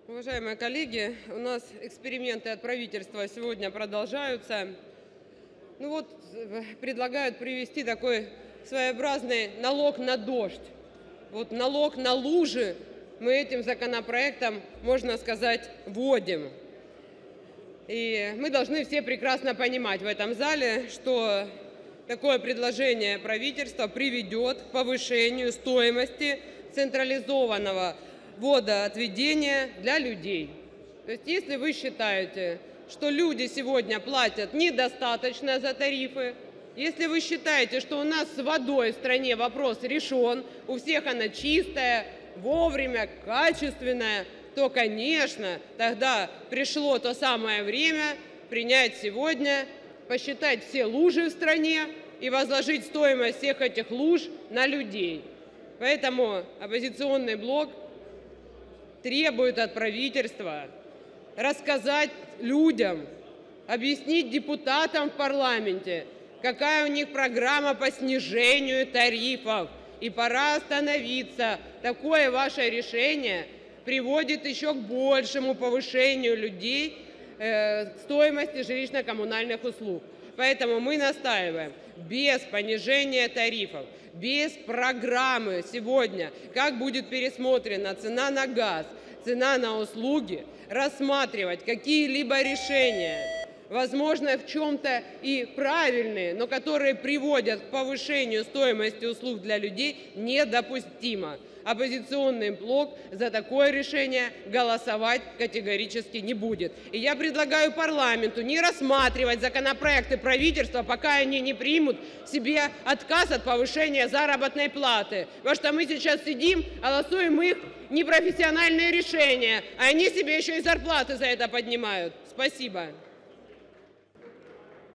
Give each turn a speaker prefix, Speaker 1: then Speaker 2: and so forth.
Speaker 1: Уважаемые коллеги, у нас эксперименты от правительства сегодня продолжаются. Предлагают привести такой своеобразный налог на дождь. Налог на лужи мы этим законопроектом, можно сказать, вводим. И мы должны все прекрасно понимать в этом зале, что такое предложение правительства приведет к повышению стоимости централизованного водоотведения для людей. То есть, если вы считаете, что люди сегодня платят недостаточно за тарифы, если вы считаете, что у нас с водой в стране вопрос решен, у всех она чистая, вовремя, качественная, то, конечно, тогда пришло то самое время принять сегодня, посчитать все лужи в стране и возложить стоимость всех этих луж на людей. Поэтому «Оппозиционный блок» требует от правительства рассказать людям, объяснить депутатам в парламенте, какая у них программа по снижению тарифов. И пора остановиться. Такое ваше решение приводит еще к большему повышению людей стоимости жилищно-коммунальных услуг. Поэтому мы настаиваем: без понижения тарифов, без программы сегодня, как будет пересмотрена цена на газ, цена на услуги, рассматривать какие-либо решения, возможно, в чем-то и правильные, но которые приводят к повышению стоимости услуг для людей, недопустимо. «Оппозиционный блок» за такое решение голосовать категорически не будет. И я предлагаю парламенту не рассматривать законопроекты правительства, пока они не примут себе отказ от повышения заработной платы. Потому что мы сейчас сидим, голосуем их непрофессиональные решения, а они себе еще и зарплаты за это поднимают. Спасибо.